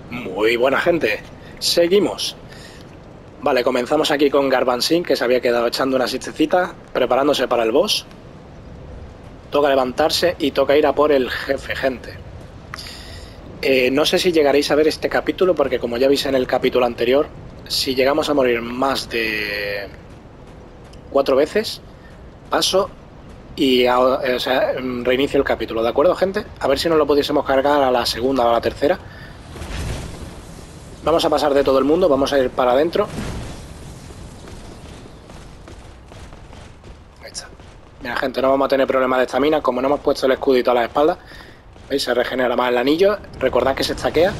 Muy buena gente. Seguimos. Vale, comenzamos aquí con Garbansin, que se había quedado echando una siestecita, preparándose para el boss. Toca levantarse y toca ir a por el jefe, gente. No sé si llegaréis a ver este capítulo, porque como ya veis en el capítulo anterior, si llegamos a morir más de 4 veces, paso y reinicio el capítulo, ¿de acuerdo, gente? A ver si nos lo pudiésemos cargar a la segunda o a la tercera. Vamos a pasar de todo el mundo, vamos a ir para adentro. Ahí está. Mira, gente, no vamos a tener problemas de estamina, como no hemos puesto el escudito a la espalda. ¿Veis? Se regenera más el anillo. Recordad que se estaquea.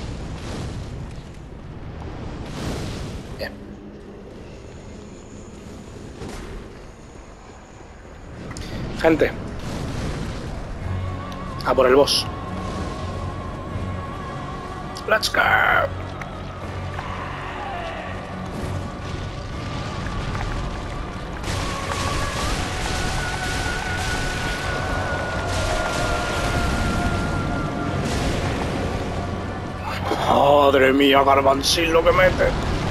Bien. Gente. A por el boss. Let's go. Madre mía, Garbansin, lo que mete.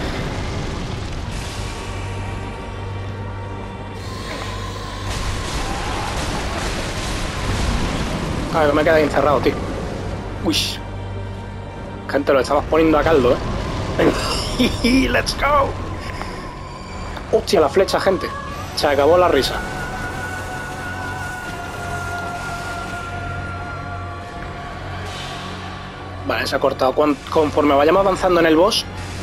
Ay, me he quedado encerrado, tío. Uy. Gente, lo estamos poniendo a caldo, ¿eh? Let's go. Hostia, la flecha, gente. Se acabó la risa. Vale, se ha cortado. Conforme vayamos avanzando en el boss,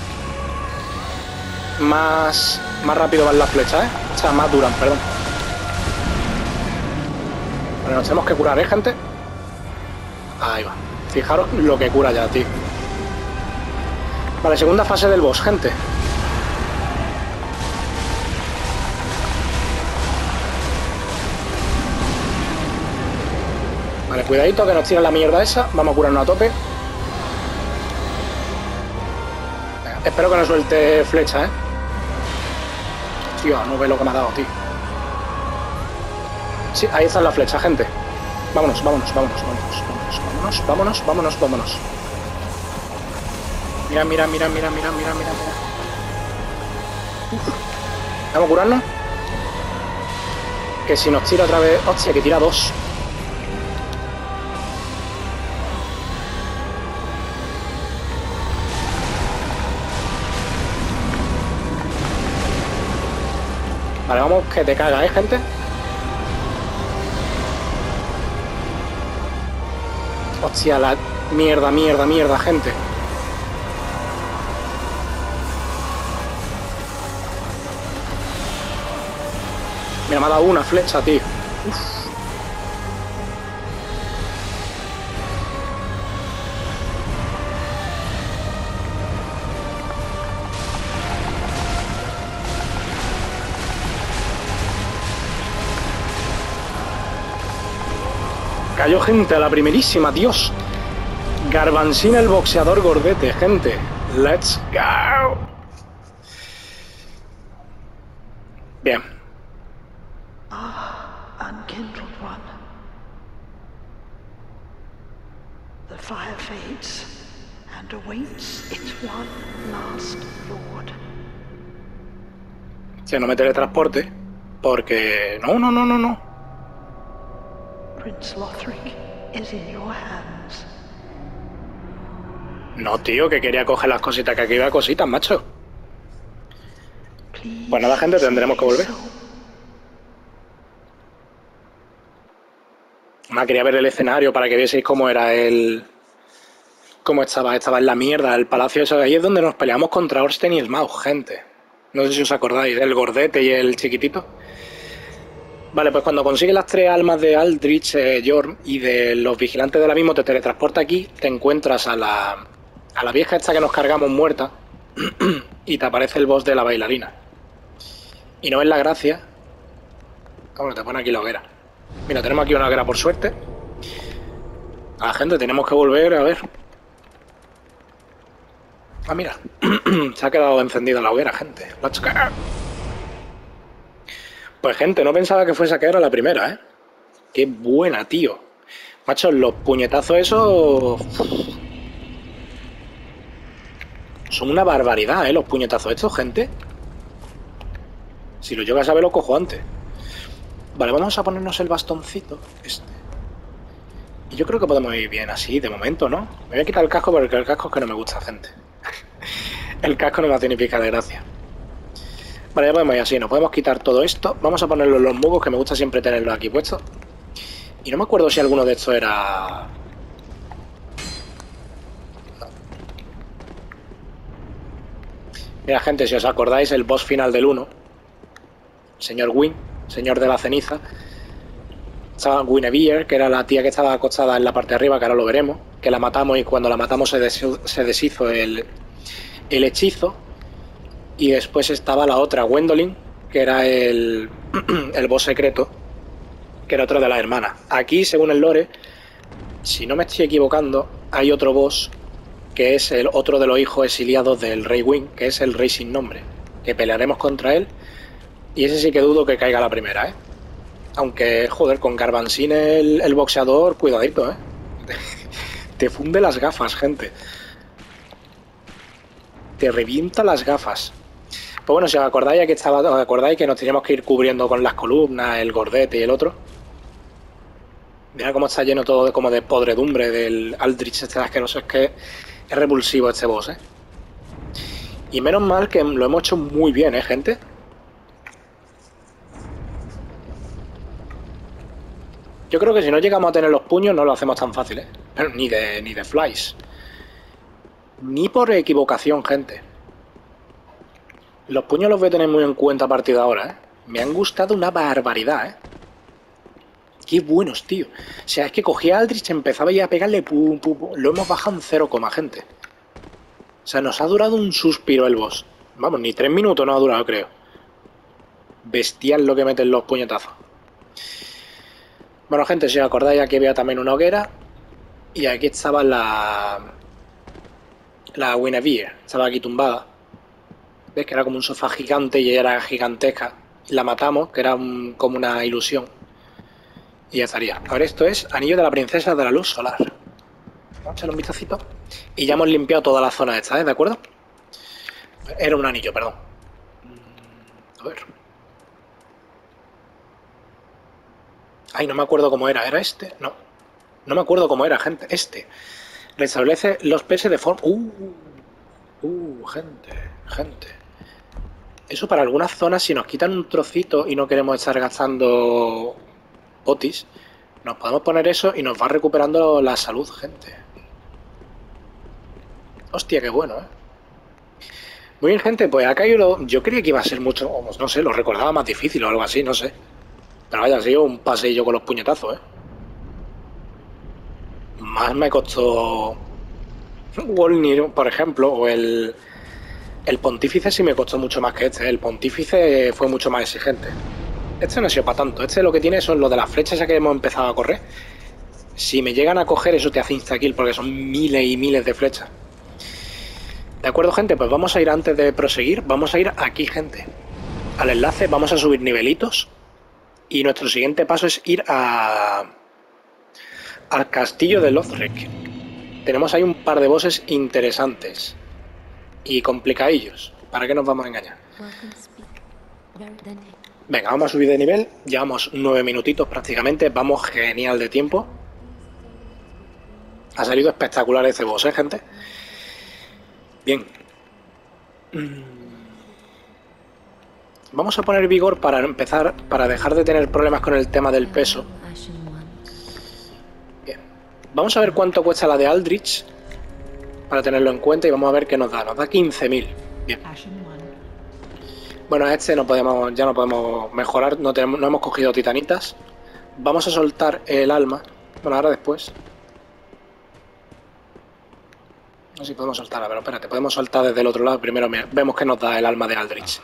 más rápido van las flechas, ¿eh? O sea, más duran, perdón. Vale, nos tenemos que curar, ¿eh, gente? Ahí va. Fijaros lo que cura ya, tío. Vale, segunda fase del boss, gente. Vale, cuidadito que nos tiran la mierda esa. Vamos a curarnos a tope. Venga, espero que no suelte flecha, ¿eh? Tío, no ve lo que me ha dado, tío. Sí, ahí está la flecha, gente. Vámonos, vámonos, vámonos, vámonos, vámonos, vámonos, vámonos, vámonos. Mira, mira, mira, mira, mira, mira, mira, mira. Vamos a curarnos. Que si nos tira otra vez... Hostia, que tira dos. Vale, vamos, que te caga, gente. Hostia, la mierda, mierda, mierda, gente. Mira, me ha dado una flecha, tío. Uf. Cayó, gente, a la primerísima, Dios. Garbansin, el boxeador gordete, gente. Let's go. Bien. Unkindled one. The fire fades and awaits its one last lord. Si no me teletransporte, porque... No. Prince Lothric is in your hands. No, tío, que quería coger las cositas, que aquí iba cositas, macho. Pues nada, gente, tendremos que volver. Quería ver el escenario para que vieseis cómo era cómo estaba en la mierda, el palacio eso. Ahí es donde nos peleamos contra Orsten y Smaug, gente. No sé si os acordáis, el gordete y el chiquitito. Vale, pues cuando consigues las 3 almas de Aldrich, Jorm y de los vigilantes del abismo, te teletransporta aquí, te encuentras a la vieja esta que nos cargamos muerta y te aparece el boss de la bailarina. Y no ves la gracia. Bueno, te pone aquí la hoguera. Mira, tenemos aquí una hoguera por suerte. A la gente, tenemos que volver a ver. Ah, mira. Se ha quedado encendida la hoguera, gente. Let's go. Pues, gente, no pensaba que fuese a caer a la primera, ¿eh? Qué buena, tío. Macho, los puñetazos esos... Son una barbaridad, los puñetazos estos, gente. Si lo llegas a ver, lo cojo antes. Vale, vamos a ponernos el bastoncito este. Y yo creo que podemos ir bien así, de momento, ¿no? Me voy a quitar el casco porque el casco es que no me gusta, gente. El casco no me hace ni pica de gracia. Vale, ya podemos ir así, nos podemos quitar todo esto. Vamos a ponerlo en los musgos, que me gusta siempre tenerlos aquí puestos. Y no me acuerdo si alguno de estos era... No. Mira, gente, si os acordáis, el boss final del 1, señor Gwyn, señor de la ceniza, estaba Guinevere, que era la tía que estaba acostada en la parte de arriba, que ahora lo veremos, que la matamos y cuando la matamos se deshizo el hechizo. Y después estaba la otra, Gwendolyn, que era el boss secreto, que era otro de las hermanas. Aquí, según el lore, si no me estoy equivocando, hay otro boss, que es el otro de los hijos exiliados del rey Gwyn, que es el rey sin nombre, que pelearemos contra él. Y ese sí que dudo que caiga la primera, ¿eh? Aunque, joder, con Garbansín el boxeador, cuidadito, ¿eh? Te funde las gafas, gente. Te revienta las gafas. Pues bueno, si os acordáis, os acordáis que nos teníamos que ir cubriendo con las columnas, el gordete y el otro. Mira cómo está lleno todo como de podredumbre del Aldrich este asqueroso. Es que es repulsivo este boss, ¿eh? Y menos mal que lo hemos hecho muy bien, ¿eh, gente? Yo creo que si no llegamos a tener los puños no lo hacemos tan fácil, ¿eh? Pero ni de flies. Ni por equivocación, gente. Los puños los voy a tener muy en cuenta a partir de ahora, ¿eh? Me han gustado una barbaridad, ¿eh? Qué buenos, tío. O sea, es que cogía a Aldrich, empezaba ya a pegarle pum, pum, pum. Lo hemos bajado en 0, gente. O sea, nos ha durado un suspiro el boss. Vamos, ni 3 minutos nos ha durado, creo. Bestial lo que meten los puñetazos. Bueno, gente, si os acordáis, aquí había también una hoguera. Y aquí estaba la Guinevere. Estaba aquí tumbada. ¿Ves? Que era como un sofá gigante y ella era gigantesca. La matamos, que era como una ilusión. Y ya estaría. Ahora esto es Anillo de la Princesa de la Luz Solar. Vamos a echarle un vistacito. Y ya hemos limpiado toda la zona esta, ¿eh? ¿De acuerdo? Era un anillo, perdón. A ver. Ay, no me acuerdo cómo era. ¿Era este? No. No me acuerdo cómo era, gente. Este. Restablece los PS de forma... gente. Eso para algunas zonas, si nos quitan un trocito y no queremos estar gastando potis, nos podemos poner eso y nos va recuperando la salud, gente. Hostia, qué bueno, ¿eh? Muy bien, gente, pues ha caído... Yo creía que iba a ser mucho... No sé, lo recordaba más difícil o algo así, no sé. Pero vaya, ha sido un paseillo con los puñetazos, ¿eh? Más me costó... Wolnir, por ejemplo, o el Pontífice sí me costó mucho más que este. El Pontífice fue mucho más exigente. Este no ha sido para tanto. Este lo que tiene son lo de las flechas ya que hemos empezado a correr. Si me llegan a coger, eso te hace insta-kill porque son miles y miles de flechas. De acuerdo, gente, pues vamos a ir antes de proseguir. Vamos a ir aquí, gente. Al enlace vamos a subir nivelitos. Y nuestro siguiente paso es ir al castillo de Lothric. Tenemos ahí un par de bosses interesantes. Y complicadillos. ¿Para qué nos vamos a engañar? Venga, vamos a subir de nivel. Llevamos 9 minutitos prácticamente. Vamos genial de tiempo. Ha salido espectacular ese boss, gente. Bien. Vamos a poner vigor para empezar, para dejar de tener problemas con el tema del peso. Bien. Vamos a ver cuánto cuesta la de Aldrich, para tenerlo en cuenta, y vamos a ver qué nos da. Nos da 15.000. Bien. Bueno, este no podemos, ya no podemos mejorar, no hemos cogido titanitas. Vamos a soltar el alma. Bueno, ahora después. No sé si podemos soltarla, pero espérate, podemos soltar desde el otro lado. Primero vemos que nos da el alma de Aldrich.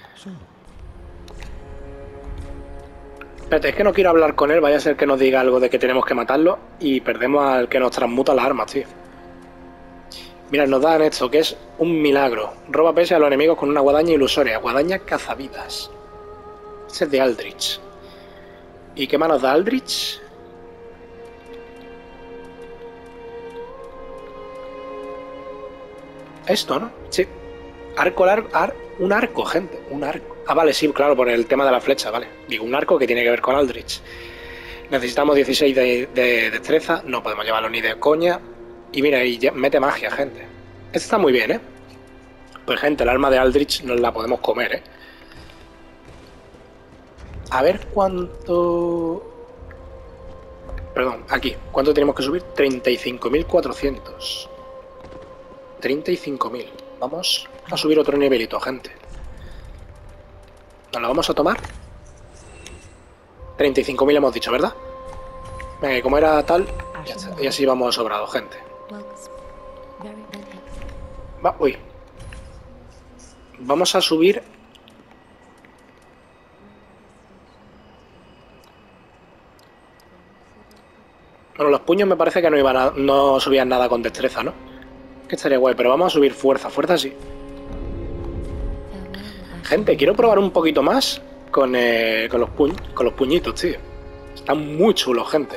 Espérate, es que no quiero hablar con él, vaya a ser que nos diga algo de que tenemos que matarlo y perdemos al que nos transmuta las armas, tío. Mira, nos dan esto, que es un milagro. Roba PS a los enemigos con una guadaña ilusoria. Guadaña cazavidas. Este es de Aldrich. ¿Y qué más nos da Aldrich? Esto, ¿no? Sí. Un arco, gente. Un arco. Ah, vale, sí, claro, por el tema de la flecha, vale. Digo, un arco que tiene que ver con Aldrich. Necesitamos 16 de destreza. No podemos llevarlo ni de coña. Y mira, y mete magia, gente. Esto está muy bien, ¿eh? Pues, gente, el arma de Aldrich nos la podemos comer, ¿eh? A ver cuánto... Perdón, aquí. ¿Cuánto tenemos que subir? 35.400. 35.000. Vamos a subir otro nivelito, gente. ¿Nos la vamos a tomar? 35.000 hemos dicho, ¿verdad? Venga, y como era tal, ya está. Y así vamos sobrado, gente. Uy. Vamos a subir... Bueno, los puños me parece que no subían nada con destreza, ¿no? Que estaría guay, pero vamos a subir fuerza. Fuerza sí. Gente, quiero probar un poquito más con los puñitos, tío. Están muy chulos, gente.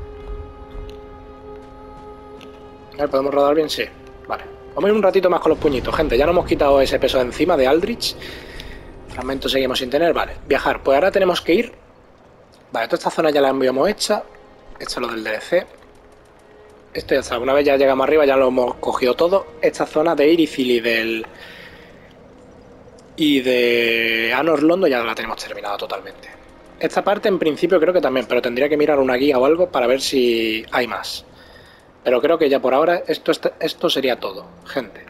A ver, ¿podemos rodar bien? Sí. Vale. Vamos a ir un ratito más con los puñitos, gente. Ya no hemos quitado ese peso de encima de Aldrich. Fragmentos seguimos sin tener. Vale. Viajar. Pues ahora tenemos que ir... Vale, toda esta zona ya la habíamos hecha. Esto es lo del DLC. Esto ya está. Una vez ya llegamos arriba ya lo hemos cogido todo. Esta zona de Irithil y de Anor Londo ya la tenemos terminada totalmente. Esta parte en principio creo que también, pero tendría que mirar una guía o algo para ver si hay más. Pero creo que ya por ahora esto sería todo, gente.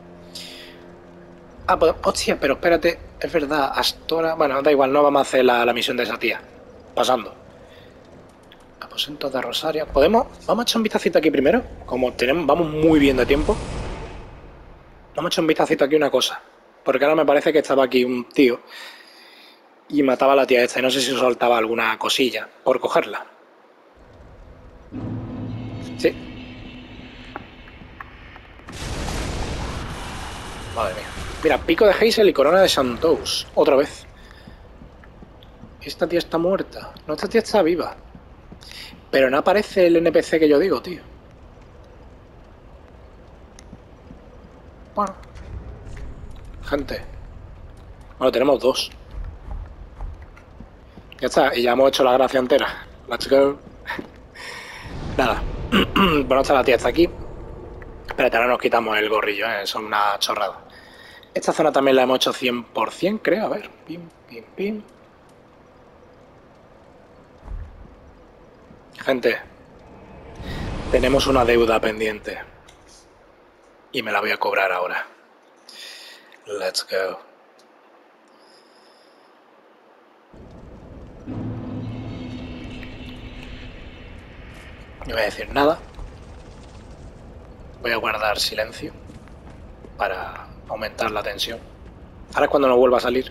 Ah, pues, hostia, pero espérate, es verdad, Astora... Bueno, da igual, no vamos a hacer la misión de esa tía. Pasando. Aposentos de Rosaria. ¿Podemos? Vamos a echar un vistacito aquí primero. Como vamos muy bien de tiempo. Vamos a echar un vistacito aquí una cosa. Porque ahora me parece que estaba aquí un tío y mataba a la tía esta. Y no sé si soltaba alguna cosilla por cogerla. Sí. Madre mía. Mira, pico de Hazel y corona de Santos. Otra vez. Esta tía está muerta. No, esta tía está viva. Pero no aparece el NPC que yo digo, tío. Bueno. Gente. Bueno, tenemos dos. Ya está, y ya hemos hecho la gracia entera. Let's go. Nada. Bueno, está la tía, está aquí. Espérate, ahora nos quitamos el gorrillo, son una chorrada. Esta zona también la hemos hecho 100%, creo. A ver. Pim, pim, pim. Gente. Tenemos una deuda pendiente. Y me la voy a cobrar ahora. Let's go. No voy a decir nada. Voy a guardar silencio para aumentar la tensión. Ahora es cuando no vuelva a salir.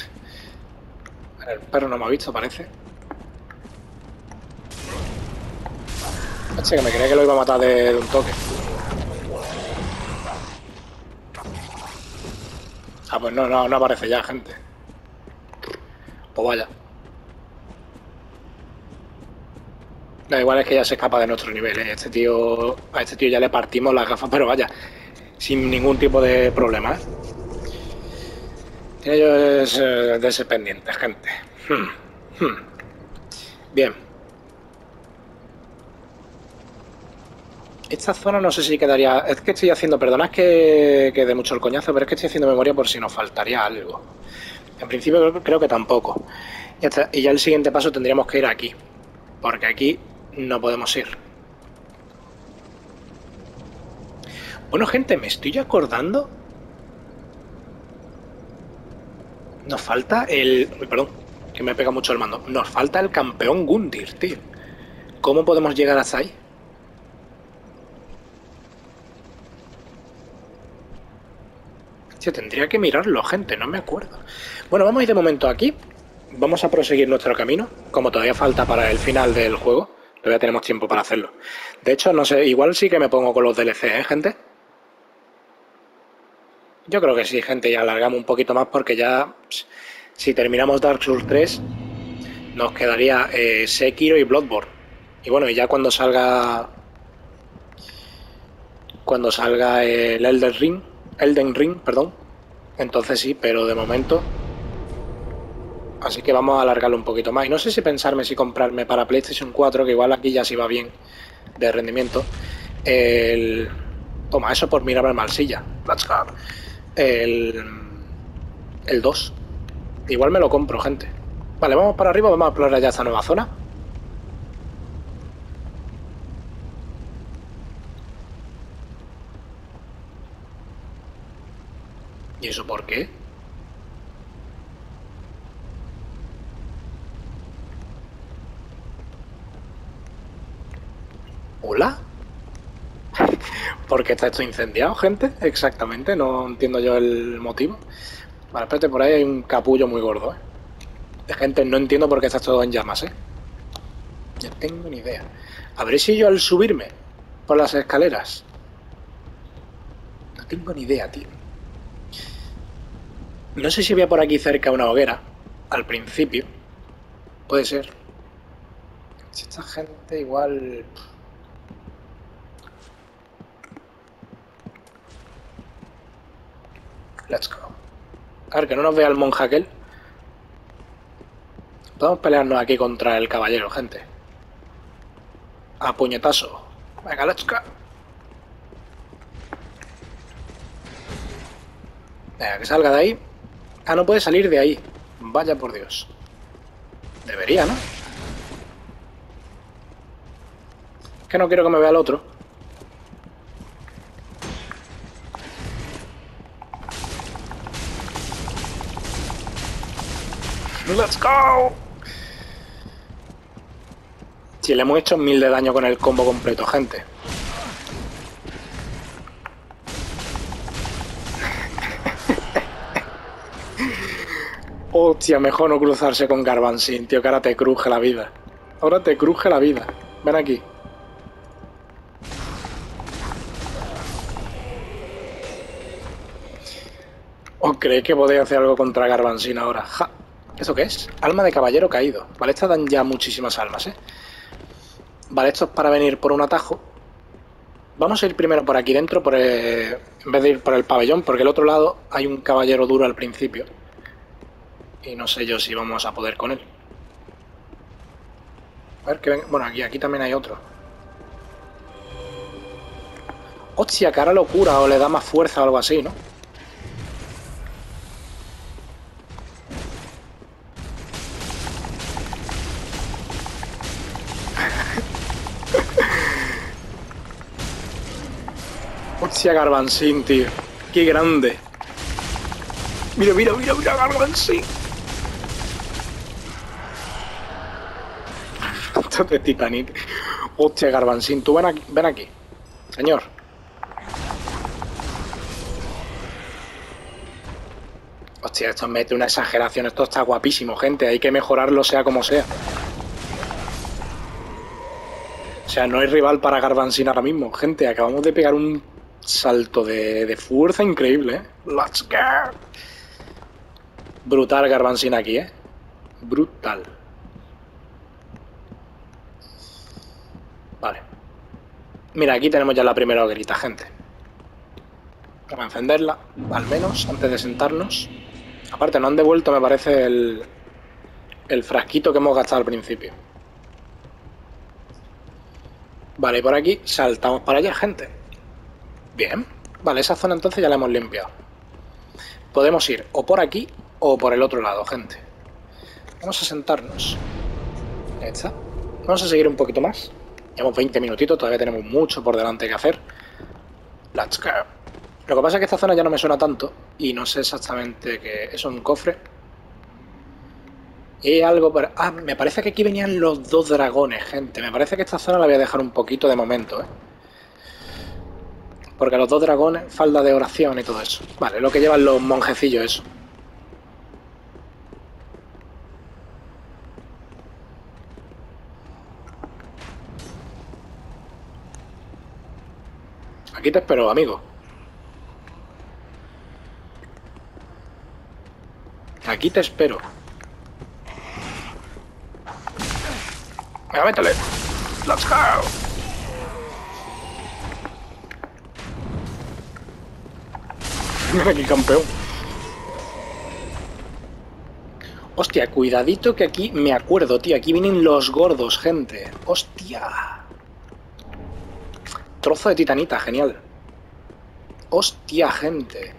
El perro no me ha visto, parece. Che, que me creía que lo iba a matar de un toque. Ah, pues no aparece ya, gente. Pues vaya. No, igual es que ya se escapa de nuestro nivel, ¿eh? A este tío ya le partimos las gafas, pero vaya, sin ningún tipo de problema, ¿eh? Tiene ellos de ese pendiente, gente. Bien. Esta zona no sé si quedaría... Es que estoy haciendo... Perdonad que dé mucho el coñazo, pero es que estoy haciendo memoria por si nos faltaría algo. En principio creo que tampoco. Y ya el siguiente paso tendríamos que ir aquí. Porque aquí no podemos ir. Bueno, gente, me estoy acordando. Nos falta el... Perdón, que me pega mucho el mando. Nos falta el campeón Gundir, tío. ¿Cómo podemos llegar hasta ahí? Tío, tendría que mirarlo, gente, no me acuerdo. Bueno, vamos a ir de momento aquí. Vamos a proseguir nuestro camino. Como todavía falta para el final del juego, todavía tenemos tiempo para hacerlo. De hecho, no sé, igual sí que me pongo con los DLC, ¿eh, gente? Yo creo que sí, gente, y alargamos un poquito más porque ya, si terminamos Dark Souls 3, nos quedaría Sekiro y Bloodborne. Y bueno, y ya cuando salga el Elden Ring, Elden Ring, perdón. Entonces sí, pero de momento... Así que vamos a alargarlo un poquito más. Y no sé si pensarme si comprarme para PlayStation 4, que igual aquí ya sí va bien de rendimiento. Toma, eso por mirarme mal silla. Let's go. El 2. Igual me lo compro, gente. Vale, vamos para arriba, vamos a explorar ya esta nueva zona. ¿Y eso por qué? ¿Hola? ¿Por qué está esto incendiado, gente? Exactamente, no entiendo yo el motivo. Vale, espérate, por ahí hay un capullo muy gordo, Gente, no entiendo por qué está todo en llamas, No tengo ni idea. A ver si yo al subirme por las escaleras... No tengo ni idea, tío. No sé si había por aquí cerca una hoguera, al principio. Puede ser. Si esta gente igual... Let's go. A ver, que no nos vea el monje aquel. Podemos pelearnos aquí contra el caballero, gente. A puñetazo. Venga, let's go. Venga, que salga de ahí. Ah, no puede salir de ahí. Vaya por Dios. Debería, ¿no? Es que no quiero que me vea el otro. ¡Let's go! Si le hemos hecho 1000 de daño con el combo completo, gente. Hostia, mejor no cruzarse con Garbansin, tío, que ahora te cruje la vida. Ahora te cruje la vida. Ven aquí. ¿Os creéis que podéis hacer algo contra Garbansin ahora? ¡Ja! ¿Esto qué es? Alma de caballero caído. Vale, estas dan ya muchísimas almas, Vale, esto es para venir por un atajo. Vamos a ir primero por aquí dentro, en vez de ir por el pabellón, porque el otro lado hay un caballero duro al principio. Y no sé yo si vamos a poder con él. A ver, que ven... Bueno, aquí también hay otro. Hostia, que ahora lo cura o le da más fuerza o algo así, ¿no? Hostia, Garbansin, tío. Qué grande. Mira, mira, mira, mira, Garbansin. Esto es de Titanic. Hostia, Garbansin, tú ven aquí. Señor. Hostia, esto mete una exageración. Esto está guapísimo, gente. Hay que mejorarlo sea como sea. O sea, no hay rival para Garbansin ahora mismo. Gente, acabamos de pegar un salto de fuerza increíble, Let's go. Brutal Garbansin aquí, Brutal. Vale. Mira, aquí tenemos ya la primera hoguerita, gente. Vamos a encenderla, al menos, antes de sentarnos. Aparte, nos han devuelto, me parece, el frasquito que hemos gastado al principio. Vale, y por aquí saltamos para allá, gente. Bien. Vale, esa zona entonces ya la hemos limpiado. Podemos ir o por aquí o por el otro lado, gente. Vamos a sentarnos. Ahí está. Vamos a seguir un poquito más. Llevamos 20 minutitos, todavía tenemos mucho por delante que hacer. Let's go. Lo que pasa es que esta zona ya no me suena tanto y no sé exactamente qué es. Un cofre. Y algo por... Ah, me parece que aquí venían los 2 dragones, gente. Me parece que esta zona la voy a dejar un poquito de momento, Porque los 2 dragones, falda de oración y todo eso. Vale, lo que llevan los monjecillos, eso. Aquí te espero, amigo. Aquí te espero. Venga, métele. Let's go. Ven aquí, campeón. Hostia, cuidadito que aquí me acuerdo, tío. Aquí vienen los gordos, gente. Hostia. Trozo de titanita, genial. Hostia, gente.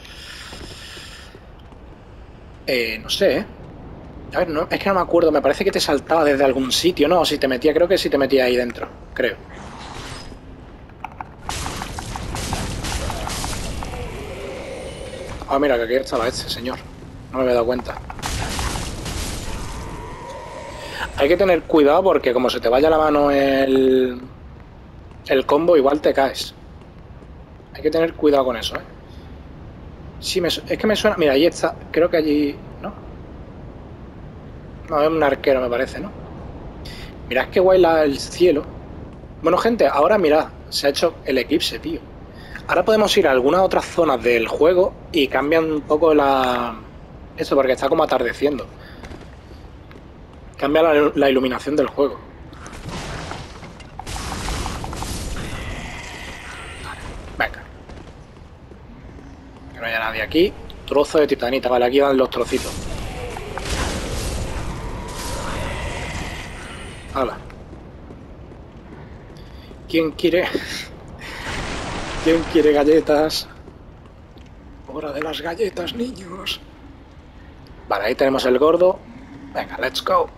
No sé, ¿eh? A ver, no, es que no me acuerdo. Me parece que te saltaba desde algún sitio, ¿no? Si te metía, creo que sí te metía ahí dentro. Creo. Ah, mira, que aquí estaba este señor. No me había dado cuenta. Hay que tener cuidado porque como se te vaya la mano el combo, igual te caes. Hay que tener cuidado con eso, ¿eh? Sí, es que me suena... Mira, ahí está. Creo que allí... ¿No? No, es un arquero, me parece, ¿no? Mirad qué guay el cielo. Bueno, gente, ahora mirad. Se ha hecho el eclipse, tío. Ahora podemos ir a algunas otras zonas del juego y cambian un poco eso, porque está como atardeciendo. Cambia la iluminación del juego. Venga. Que no haya nadie aquí. Trozo de titanita. Vale, aquí van los trocitos. Hala. ¿Quién quiere? ¿Quién quiere galletas? Hora de las galletas, niños. Vale, ahí tenemos el gordo. Venga, let's go.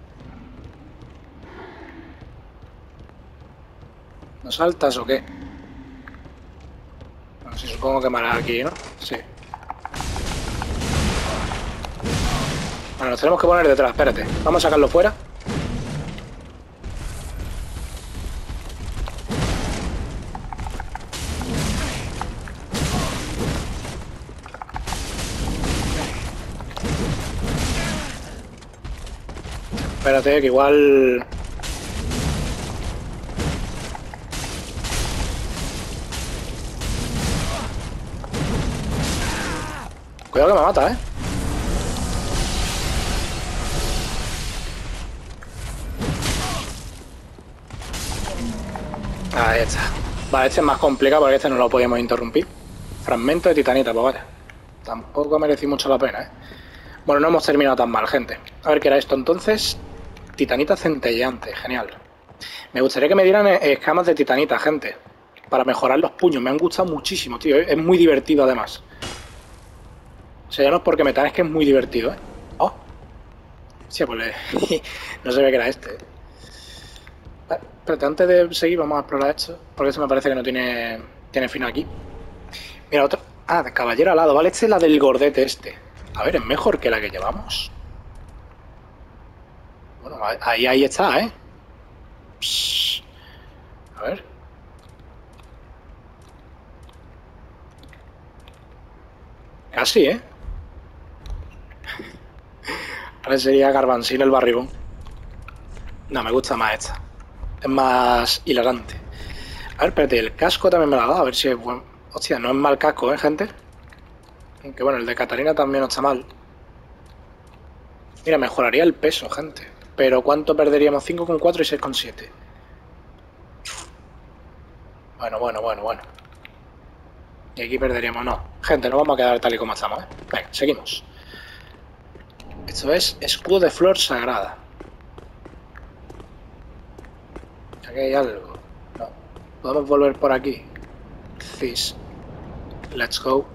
¿No saltas o qué? Bueno, sí, supongo que me hará aquí, ¿no? Sí. Bueno, nos tenemos que poner detrás, espérate. Vamos a sacarlo fuera. Espérate, que igual... Cuidado que me mata, ¿eh? Ahí está. Vale, este es más complicado porque este no lo podíamos interrumpir. Fragmento de titanita, pues vale. Tampoco merecí mucho la pena, ¿eh? Bueno, no hemos terminado tan mal, gente. A ver qué era esto entonces. Titanita centelleante, genial. Me gustaría que me dieran escamas de titanita, gente. Para mejorar los puños. Me han gustado muchísimo, tío. Es muy divertido, además. O sea, ya no es porque metan, es que es muy divertido, ¿eh? Oh. Sí, pues no sabía que era este. Espérate, antes de seguir vamos a explorar esto. Porque esto me parece que no tiene final aquí. Mira, otra. Ah, de caballero alado, ¿vale? Esta es la del gordete este. A ver, es mejor que la que llevamos. Bueno, ahí está, ¿eh? Psst. A ver. Casi, ¿eh? Ahora sería Garbansín el barrigón. No, me gusta más esta. Es más hilarante. A ver, espérate, el casco también me lo ha dado. A ver si es bueno. Hostia, no es mal casco, ¿eh, gente? Aunque bueno, el de Catarina también no está mal. Mira, mejoraría el peso, gente. Pero ¿cuánto perderíamos? 5,4 y 6,7. Bueno. Y aquí perderíamos, no. Gente, no vamos a quedar tal y como estamos, ¿eh? Venga, seguimos. Esto es escudo de flor sagrada. Aquí hay algo. No. Podemos volver por aquí. This. Let's go.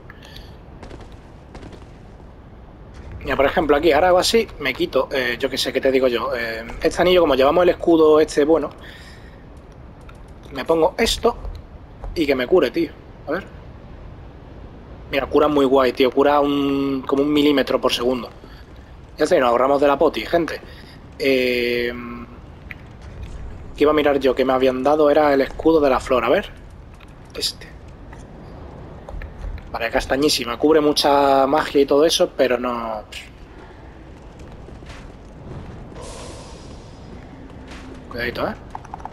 Mira, por ejemplo, aquí ahora hago así, me quito, yo que sé, ¿qué te digo yo? Este anillo, como llevamos el escudo este bueno, me pongo esto y que me cure, tío. A ver. Mira, cura muy guay, tío. Cura como 1 milímetro por segundo. Ya sé, nos ahorramos de la poti, gente. Que iba a mirar yo, que me habían dado era el escudo de la flor. A ver. Este. Vale, castañísima. Cubre mucha magia y todo eso, pero no... Cuidadito, ¿eh?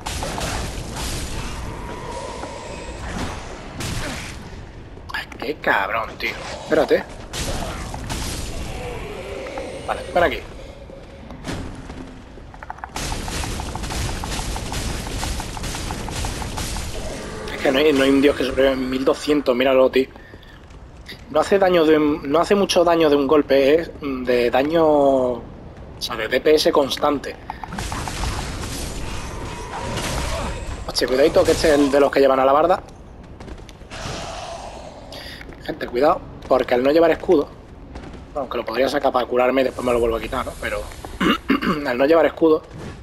Ay, qué cabrón, tío. Espérate. Vale, ven aquí. Es que no hay un dios que sobrevive en 1200, míralo, tío. No hace daño no hace mucho daño de un golpe, es de daño, o sea, de DPS constante. Hostia, cuidadito que este es el de los que llevan a la barda. Gente, cuidado, porque al no llevar escudo, aunque lo podría sacar para curarme y después me lo vuelvo a quitar, ¿no? Pero al no llevar escudo,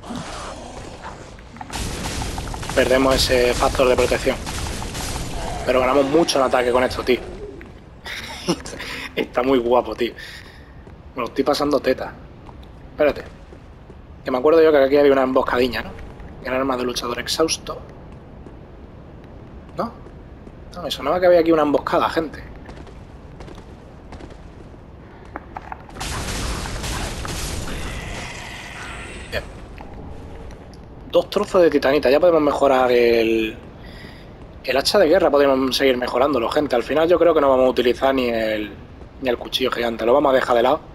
perdemos ese factor de protección. Pero ganamos mucho en ataque con esto, tío. Está muy guapo, tío. Me lo estoy pasando teta. Espérate. Que me acuerdo yo que aquí había una emboscadilla, ¿no? Gran arma de luchador exhausto. ¿No? No, me sonaba que había aquí una emboscada, gente. Bien. 2 trozos de titanita. Ya podemos mejorar el hacha de guerra. Podemos seguir mejorándolo, gente. Al final yo creo que no vamos a utilizar ni el cuchillo gigante. Lo vamos a dejar de lado.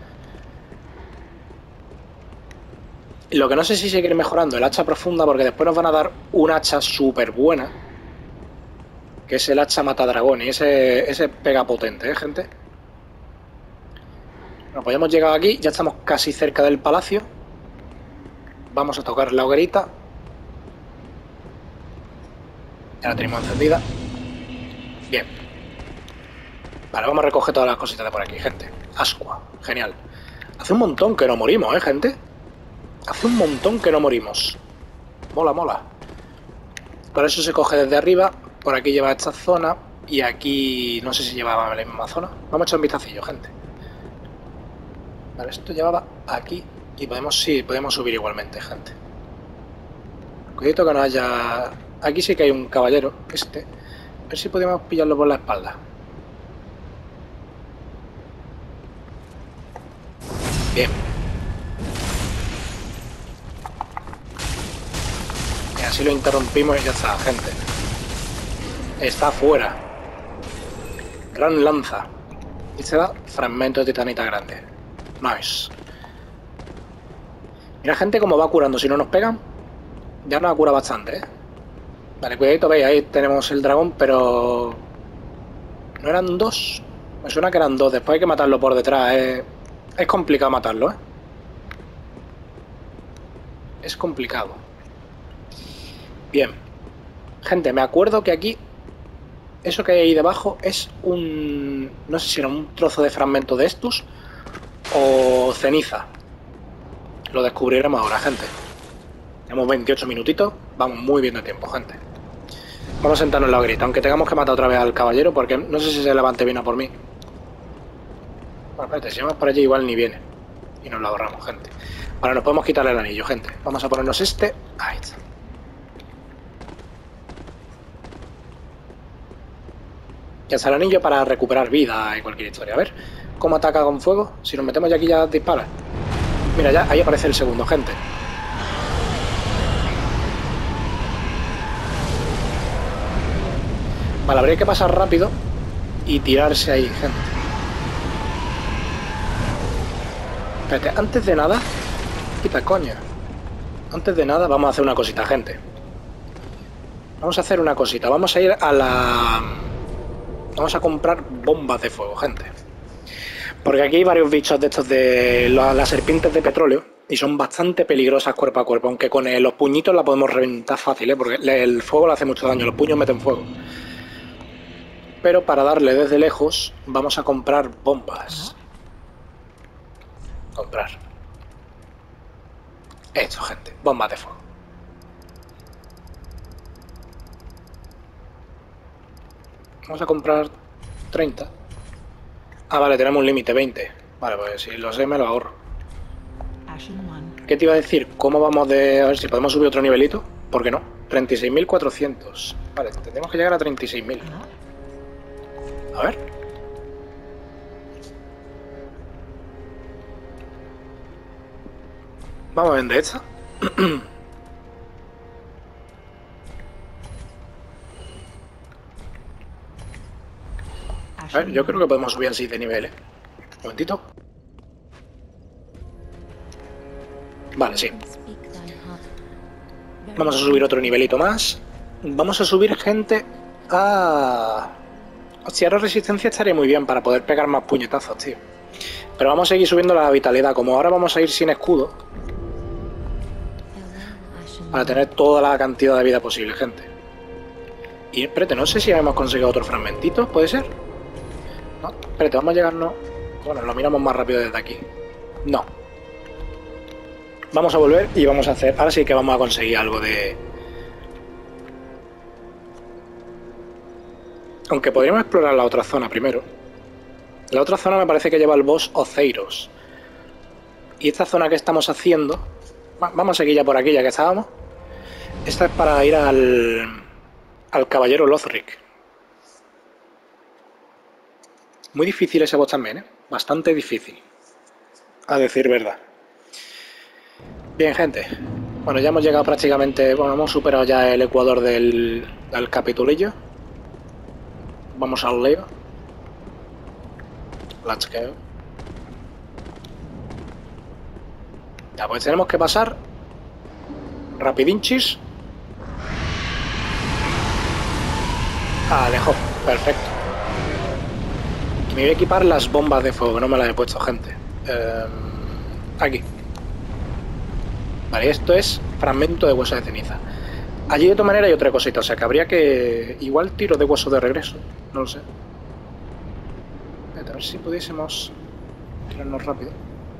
Lo que no sé si seguir mejorando el hacha profunda, porque después nos van a dar un hacha súper buena, que es el hacha matadragón, y ese pega potente, gente. Bueno, pues ya hemos llegado aquí, ya estamos casi cerca del palacio. Vamos a tocar la hoguerita. Ya la tenemos encendida. Bien. Vale, vamos a recoger todas las cositas de por aquí, gente. Ascua, genial. Hace un montón que no morimos, gente. Hace un montón que no morimos. Mola, mola. Por eso se coge desde arriba. Por aquí lleva esta zona. Y aquí no sé si llevaba la misma zona. Vamos a echar un vistacillo, gente. Vale, esto llevaba aquí. Y podemos, sí, podemos subir igualmente, gente. Cuidado que no haya... Aquí sí que hay un caballero, este. A ver si podemos pillarlo por la espalda. Bien. Y así lo interrumpimos y ya está, gente. Está afuera. Gran lanza. Y se da fragmento de titanita grande. Nice. Mira, gente, cómo va curando. Si no nos pegan, ya nos cura bastante, ¿eh? Vale, cuidadito, veis, ahí tenemos el dragón, pero... ¿No eran 2? Me suena que eran 2. Después hay que matarlo por detrás. Es complicado matarlo, ¿eh? Es complicado. Bien. Gente, me acuerdo que aquí... Eso que hay ahí debajo es un... No sé si era un trozo de fragmento de estos o ceniza. Lo descubriremos ahora, gente. Tenemos 28 minutitos. Vamos muy bien de tiempo, gente. Vamos a sentarnos en la hoguerita, aunque tengamos que matar otra vez al caballero, porque no sé si se levante bien a por mí. Bueno, espérate, si vamos por allí igual ni viene. Y nos lo ahorramos, gente. Ahora nos podemos quitar el anillo, gente. Vamos a ponernos este. Ahí está. Ya está el anillo para recuperar vida y cualquier historia. A ver, ¿cómo ataca con fuego? Si nos metemos ya aquí ya dispara. Mira, ya ahí aparece el segundo, gente. Vale, habría que pasar rápido y tirarse ahí, gente. Espérate, antes de nada... Quita, coño. Antes de nada vamos a hacer una cosita, gente. Vamos a hacer una cosita. Vamos a ir a la... Vamos a comprar bombas de fuego, gente. Porque aquí hay varios bichos de estos de las serpientes de petróleo y son bastante peligrosas cuerpo a cuerpo, aunque con los puñitos la podemos reventar fácil, ¿eh? Porque el fuego le hace mucho daño, los puños meten fuego. Pero para darle desde lejos vamos a comprar bombas. Comprar. Esto, gente, bombas de fuego. Vamos a comprar 30. Ah, vale, tenemos un límite, 20. Vale, pues si lo sé me lo ahorro. ¿Qué te iba a decir? ¿Cómo vamos de...? A ver si podemos subir otro nivelito. ¿Por qué no? 36.400. Vale, tenemos que llegar a 36.000. A ver. Vamos a vender esta. A ver, yo creo que podemos subir así de niveles. Un momentito. Vale, sí. Vamos a subir otro nivelito más. Vamos a subir, gente, a Hostia, ahora resistencia estaría muy bien para poder pegar más puñetazos, tío. Pero vamos a seguir subiendo la vitalidad. Como ahora vamos a ir sin escudo, para tener toda la cantidad de vida posible, gente. Y espérate, no sé si hemos conseguido otro fragmentito, ¿puede ser? No, espérate, vamos a llegarnos... Bueno, lo miramos más rápido desde aquí. No. Vamos a volver y vamos a hacer... Ahora sí que vamos a conseguir algo de... Aunque podríamos explorar la otra zona primero. La otra zona me parece que lleva el boss Oceiros. Y esta zona que estamos haciendo... Vamos a seguir ya por aquí, ya que estábamos. Esta es para ir al caballero Lothric. Muy difícil ese boss también, ¿eh? Bastante difícil. A decir verdad. Bien, gente. Bueno, ya hemos llegado prácticamente... Bueno, hemos superado ya el ecuador del capitulillo. Vamos al lío. Let's go. Ya, pues tenemos que pasar rapidinchis. Alejo, perfecto. Me voy a equipar las bombas de fuego, no me las he puesto, gente. Aquí. Vale, esto es fragmento de hueso de ceniza. Allí de todas maneras hay otra cosita, o sea que habría que... Igual tiro de hueso de regreso, no lo sé. A ver si pudiésemos tirarnos rápido.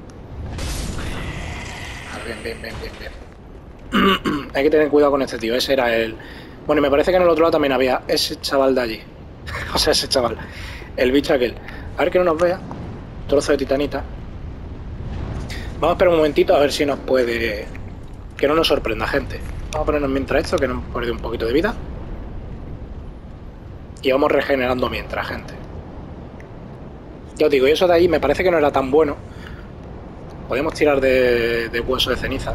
Bien. Hay que tener cuidado con este tío, ese era el... Bueno, y me parece que en el otro lado también había ese chaval de allí. O sea, ese chaval. El bicho aquel. A ver que no nos vea. Trozo de titanita. Vamos a esperar un momentito a ver si nos puede... Que no nos sorprenda, gente. Vamos a ponernos mientras esto, que nos hemos perdido un poquito de vida. Y vamos regenerando mientras, gente. Ya os digo, y eso de ahí me parece que no era tan bueno. Podemos tirar de hueso de ceniza.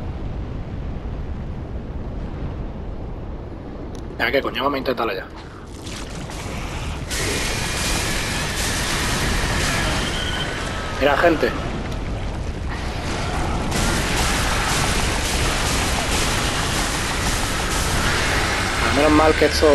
Venga, ¿qué coño? Vamos a intentarlo ya. Mira, gente. Menos mal que esto...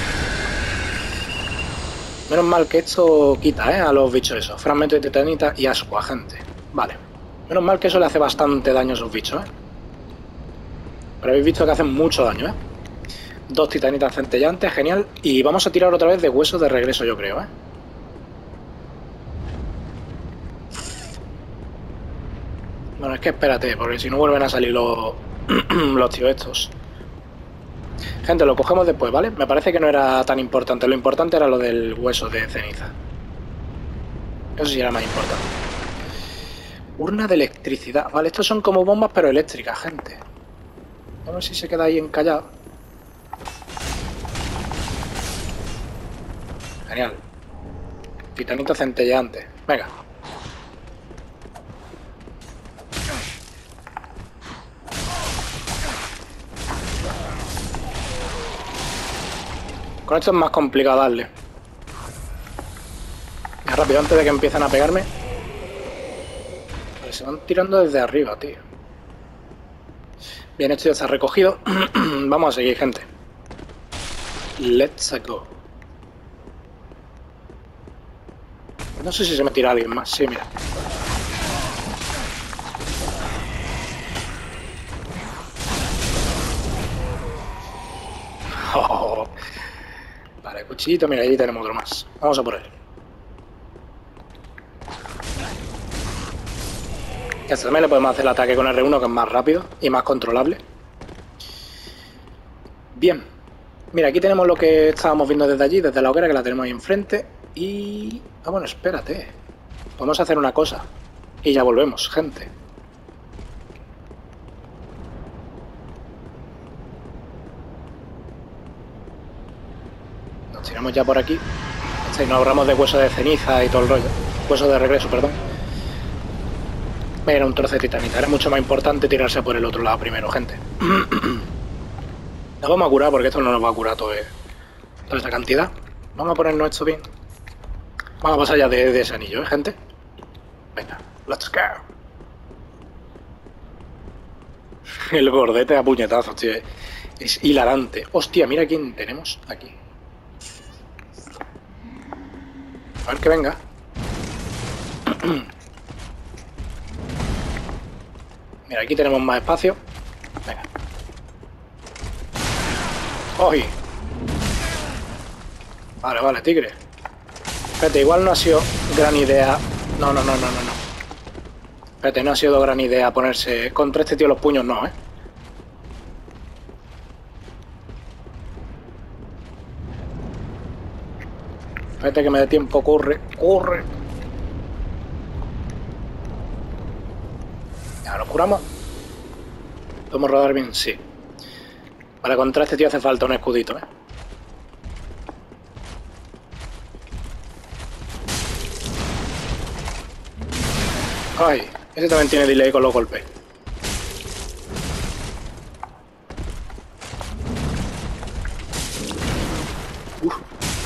Menos mal que esto quita, a los bichos esos. Fragmento de titanita y ascua, gente. Vale. Menos mal que eso le hace bastante daño a esos bichos, Pero habéis visto que hacen mucho daño, 2 titanitas centellantes, genial. Y vamos a tirar otra vez de hueso de regreso, yo creo, Bueno, es que espérate, porque si no vuelven a salir los tíos estos. Gente, lo cogemos después, ¿vale? Me parece que no era tan importante. Lo importante era lo del hueso de ceniza. Eso sí era más importante. Urna de electricidad. Vale, estos son como bombas, pero eléctricas, gente. A ver si se queda ahí encallado. Genial. Titanito centelleante. Venga. Con esto es más complicado darle. Ya rápido, antes de que empiecen a pegarme. Vale, se van tirando desde arriba, tío. Bien, esto ya está recogido. Vamos a seguir, gente. Let's go. No sé si se me tira alguien más. Sí, mira. Oh. Vale, cuchillito, mira, ahí tenemos otro más. Vamos a por él. Ya también le podemos hacer el ataque con R1, que es más rápido y más controlable. Bien. Mira, aquí tenemos lo que estábamos viendo desde allí, desde la hoguera, que la tenemos ahí enfrente. Y... Ah, bueno, espérate. Vamos a hacer una cosa. Y ya volvemos, gente. Nos tiramos ya por aquí. Y nos ahorramos de hueso de ceniza y todo el rollo. Hueso de regreso, perdón. Era un trozo de titanita. Era mucho más importante tirarse por el otro lado primero, gente. Nos vamos a curar porque esto no nos va a curar toda esta cantidad. Vamos a ponernos esto bien. Vamos a pasar ya de ese anillo, gente. Venga, let's go. El gordete a puñetazos, tío. Es hilarante. Hostia, mira quién tenemos aquí. A ver que venga. Mira, aquí tenemos más espacio. Venga. ¡Oy! Vale, vale, tigre. Espérate, igual no ha sido gran idea. No. Espérate, no ha sido gran idea ponerse contra este tío los puños, no, ¿eh? Espérate que me dé tiempo, corre. Ya, ¿nos curamos? ¿Podemos rodar bien? Sí. Para contra este tío hace falta un escudito, ¿eh? Ay, ese también tiene delay con los golpes. Uf.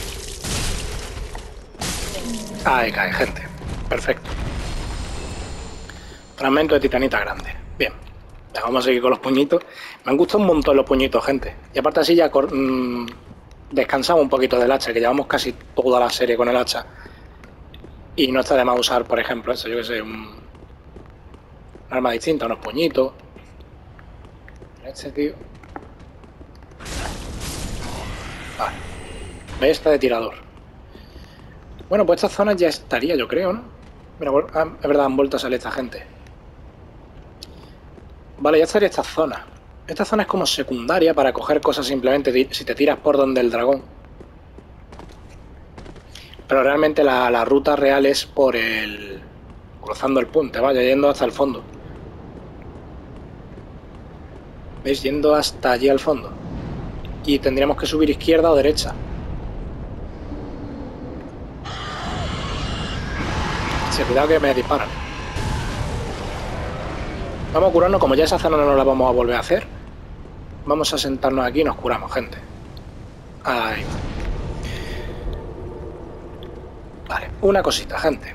Ahí cae, gente. Perfecto. Fragmento de titanita grande. Bien. Ya vamos a seguir con los puñitos. Me han gustado un montón los puñitos, gente. Y aparte así ya descansamos un poquito del hacha, que llevamos casi toda la serie con el hacha. Y no está de más usar, por ejemplo, eso, yo que sé, un arma distinta, unos puñitos. Este tío. Vale. Besta de tirador. Bueno, pues esta zona ya estaría, yo creo, ¿no? Mira, es verdad, han vuelto a salir esta gente. Vale, ya estaría esta zona. Esta zona es como secundaria para coger cosas simplemente si te tiras por donde el dragón. Pero realmente la ruta real es por el... cruzando el puente, vaya, yendo hasta el fondo. ¿Veis? Yendo hasta allí al fondo. Y tendríamos que subir izquierda o derecha. Sí, cuidado que me disparan. Vamos a curarnos, como ya esa zona no la vamos a volver a hacer. Vamos a sentarnos aquí y nos curamos, gente. Ahí va. Vale, una cosita, gente.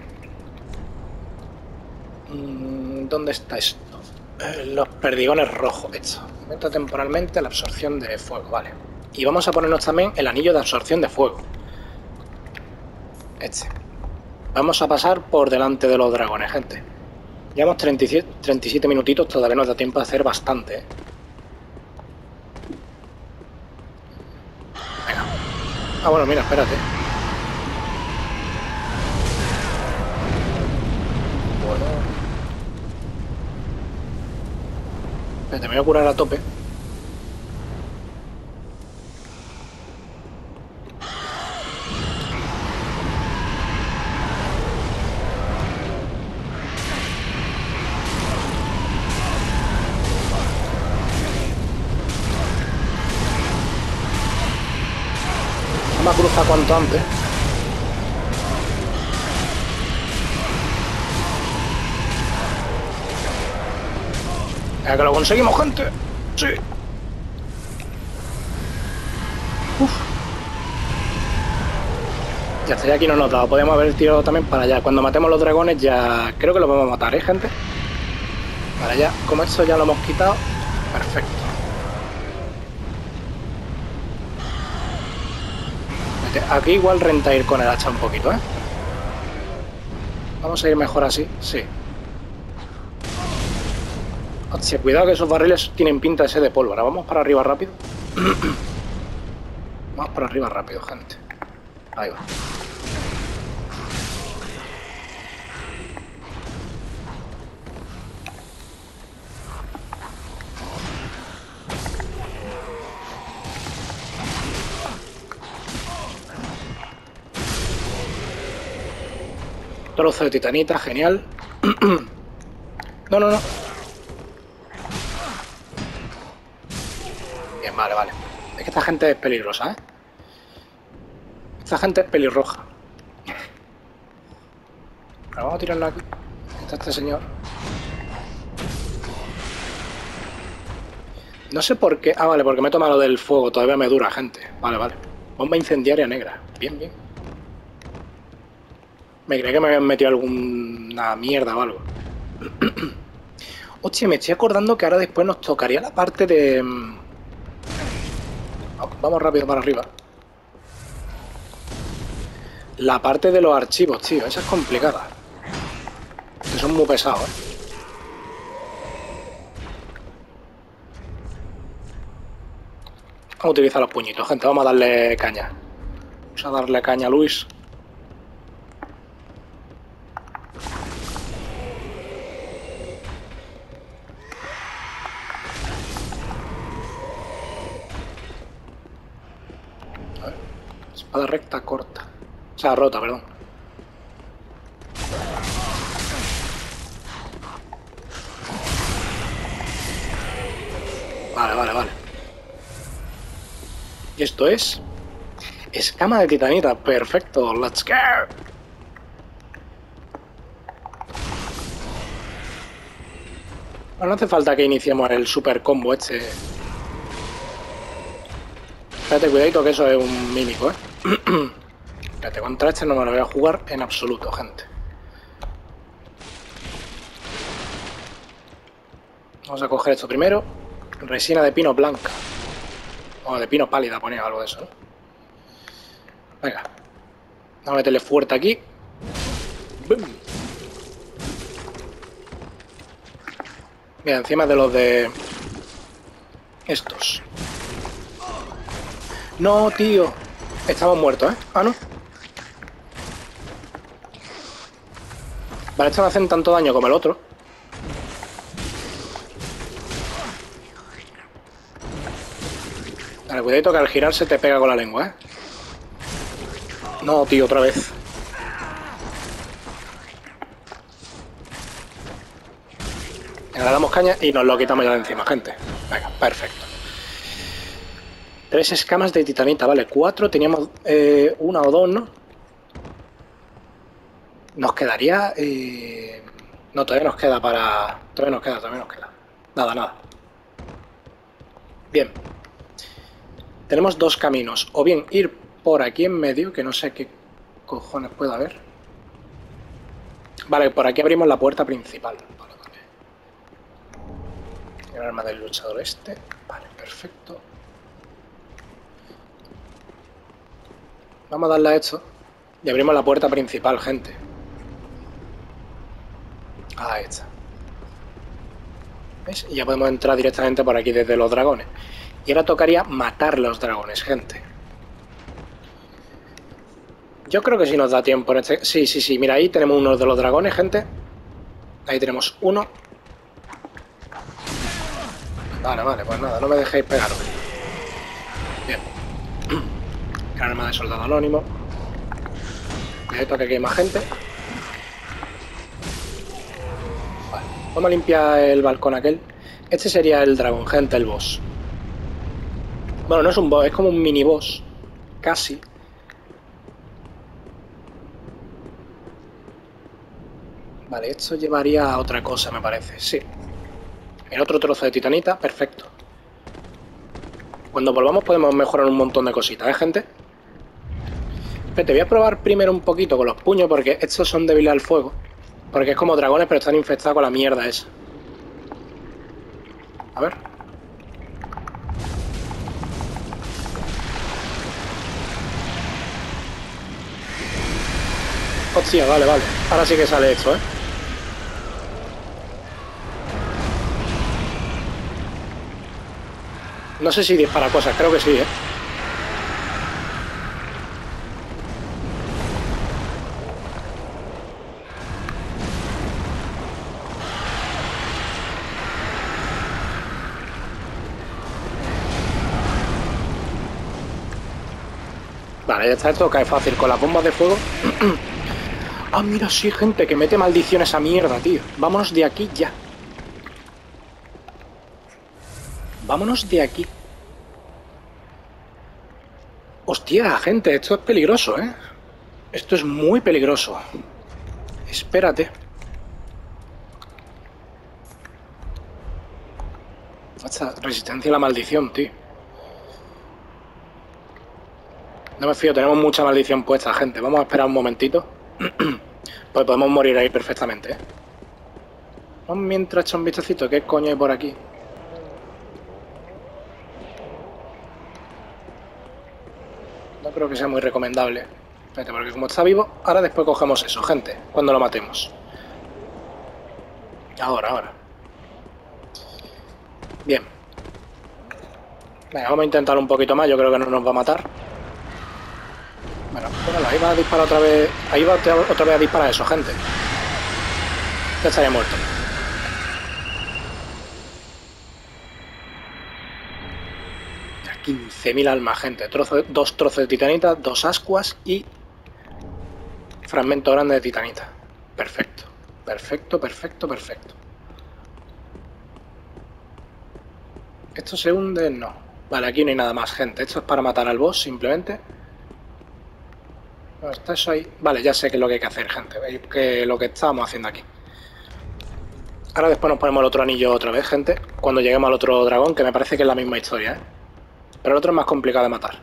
¿Dónde está esto? Los perdigones rojos, esto. Aumenta temporalmente la absorción de fuego, vale. Y vamos a ponernos también el anillo de absorción de fuego. Este. Vamos a pasar por delante de los dragones, gente. Llevamos 37 minutitos, todavía nos da tiempo de hacer bastante, ¿eh? Venga. Ah, bueno, mira, espérate. Bueno. Espérate, me voy a curar a tope. Vamos a cruzar cuanto antes. Ya que lo conseguimos, gente. Sí. Uf. Ya está, ya aquí no nos da. Podemos haber tirado también para allá. Cuando matemos los dragones ya... creo que los vamos a matar, ¿eh, gente? Para allá. Como esto ya lo hemos quitado. Perfecto. Aquí igual renta ir con el hacha un poquito, ¿eh? Vamos a ir mejor así, sí. Hostia, cuidado que esos barriles tienen pinta de ser de pólvora. Vamos para arriba rápido. Vamos para arriba rápido, gente. Ahí va. Trozo de titanita, genial. No. Bien, vale. Es que esta gente es peligrosa, ¿eh? Esta gente es pelirroja. Pero vamos a tirarlo aquí. Está este señor. No sé por qué... Ah, vale, porque me he tomado lo del fuego. Todavía me dura, gente. Vale. Bomba incendiaria negra. Bien. Me creía que me habían metido alguna mierda o algo. Hostia, me estoy acordando que ahora después nos tocaría la parte de... Vamos rápido para arriba. La parte de los archivos, tío, esa es complicada. Que son muy pesados, ¿eh? Vamos a utilizar los puñitos, gente. Vamos a darle caña. Vamos a darle caña a Luis. A ver. Espada recta corta. O sea, rota, perdón. Vale. Y esto es... escama de titanita. Perfecto. Let's go. Bueno, no hace falta que iniciemos el super combo este. Espérate, cuidadito que eso es un mímico, ¿eh? Espérate, contra este no me lo voy a jugar en absoluto, gente. Vamos a coger esto primero. Resina de pino blanca. O de pino pálida, ponía algo de eso, ¿no? Venga. Vamos a meterle fuerte aquí. ¡Bum! Mira, encima de los de... estos. No, tío. Estamos muertos, ¿eh? Ah, no. Vale, estos no hacen tanto daño como el otro. Vale, cuidadito que al girarse te pega con la lengua, ¿eh? No, tío, otra vez. Le damos caña y nos lo quitamos ya de encima, gente. Venga, perfecto. 3 escamas de titanita, vale. 4, teníamos una o dos, ¿no? Nos quedaría... No, todavía nos queda para... Todavía nos queda. Nada. Bien. Tenemos dos caminos. O bien ir por aquí en medio, que no sé qué cojones puede haber. Vale, por aquí abrimos la puerta principal. Vale. El arma del luchador este. Vale, perfecto. Vamos a darle a esto. Y abrimos la puerta principal, gente. Ahí está. ¿Ves? Y ya podemos entrar directamente por aquí desde los dragones. Y ahora tocaría matar los dragones, gente. Yo creo que sí nos da tiempo en este... Sí. Mira, ahí tenemos uno de los dragones, gente. Ahí tenemos uno. Vale, pues nada, no me dejéis pegaros. Bien. Gran arma de soldado anónimo. Esto que aquí hay más gente. Vale. Vamos a limpiar el balcón aquel. Este sería el dragón, gente, el boss. Bueno, no es un boss, es como un mini boss. Casi. Vale, esto llevaría a otra cosa, me parece. Sí. El otro trozo de titanita, perfecto. Cuando volvamos podemos mejorar un montón de cositas, ¿eh, gente? Pero te voy a probar primero un poquito con los puños, porque estos son débiles al fuego. Porque es como dragones, pero están infectados con la mierda esa. A ver. Hostia, vale. Ahora sí que sale esto, ¿eh? No sé si dispara cosas, creo que sí, ¿eh? Vale, ya está, esto cae fácil con las bombas de fuego. Ah, mira, sí, gente, que mete maldición esa mierda, tío. Vámonos de aquí ya. Vámonos de aquí. Hostia, gente, esto es peligroso, ¿eh? Esto es muy peligroso. Espérate. Esta resistencia a la maldición, tío. No me fío, tenemos mucha maldición puesta, gente. Vamos a esperar un momentito. Pues podemos morir ahí perfectamente, ¿eh? Vamos mientras echar un vistacito. ¿Qué coño hay por aquí? No creo que sea muy recomendable. Espérate, porque como está vivo, ahora después cogemos eso, gente, cuando lo matemos. Ahora. Bien. Venga, vamos a intentar un poquito más, yo creo que no nos va a matar. Bueno, ahí va a disparar otra vez. Ahí va otra vez a disparar eso, gente. Ya estaría muerto. Ya 15.000 almas, gente. Dos trozos de titanita, 2 ascuas y fragmento grande de titanita. Perfecto. Perfecto. ¿Esto se hunde? No. Vale, aquí no hay nada más, gente. Esto es para matar al boss, simplemente. No, está eso ahí. Vale, ya sé qué es lo que hay que hacer, gente. Veis que lo que estábamos haciendo aquí. Ahora después nos ponemos el otro anillo otra vez, gente. Cuando lleguemos al otro dragón, que me parece que es la misma historia, ¿eh? Pero el otro es más complicado de matar.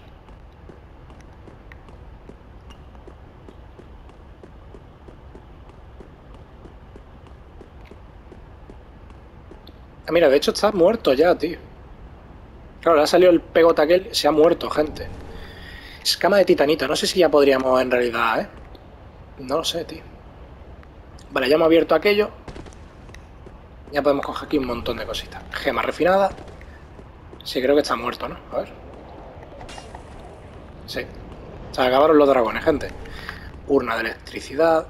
Ah, mira, de hecho está muerto ya, tío. Claro, le ha salido el pegote aquel, se ha muerto, gente. Escama de titanita, no sé si ya podríamos en realidad, ¿eh? No lo sé, tío. Vale, ya hemos abierto aquello. Ya podemos coger aquí un montón de cositas. Gema refinada. Sí, creo que está muerto, ¿no? A ver. Sí. Se acabaron los dragones, gente. Urna de electricidad.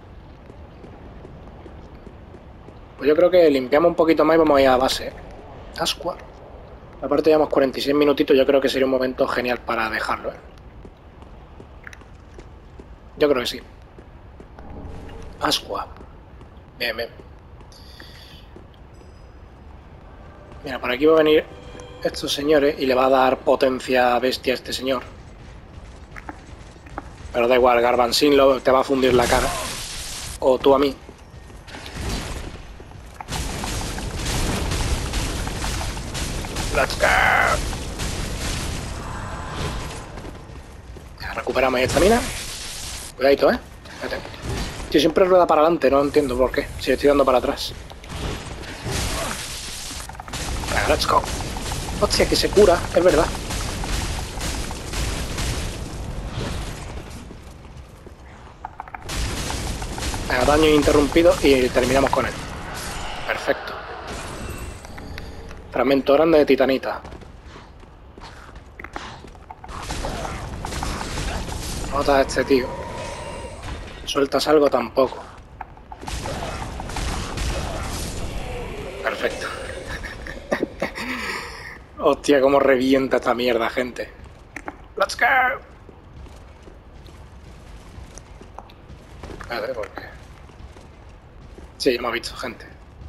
Pues yo creo que limpiamos un poquito más y vamos a ir a base. Ascua. Aparte llevamos 46 minutitos, yo creo que sería un momento genial para dejarlo, ¿eh? Yo creo que sí. Ascua. Bien. Mira, por aquí va a venir estos señores y le va a dar potencia bestia a este señor. Pero da igual, Garbansin te va a fundir la cara. O tú a mí. Let's go. Ya, recuperamos esta mina. Cuidadito, ¿eh? Espérate. Tío, siempre rueda para adelante, no entiendo por qué. Si le estoy dando para atrás. Venga, let's go. Hostia, que se cura, es verdad. Venga, daño interrumpido y terminamos con él. Perfecto. Fragmento grande de titanita. Nota a este tío. Sueltas algo tampoco. Perfecto. Hostia, cómo revienta esta mierda, gente. Let's go. A ver, ¿por qué? Sí, ya me ha visto, gente.